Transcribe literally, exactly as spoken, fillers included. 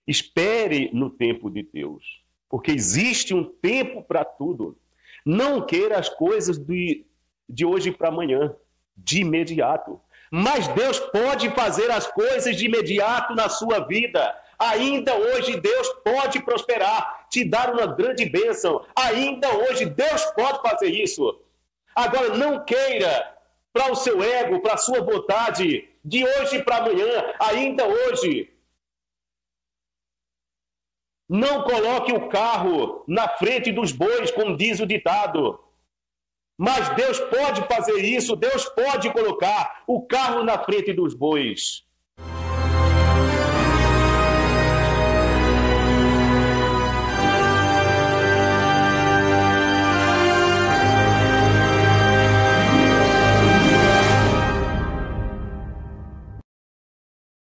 Espere no tempo de Deus, porque existe um tempo para tudo. Não queira as coisas de, de hoje para amanhã, de imediato. Mas Deus pode fazer as coisas de imediato na sua vida. Ainda hoje Deus pode prosperar, te dar uma grande bênção. Ainda hoje Deus pode fazer isso. Agora, não queira para o seu ego, para a sua vontade, de hoje para amanhã, ainda hoje. Não coloque o carro na frente dos bois, como diz o ditado. Mas Deus pode fazer isso, Deus pode colocar o carro na frente dos bois.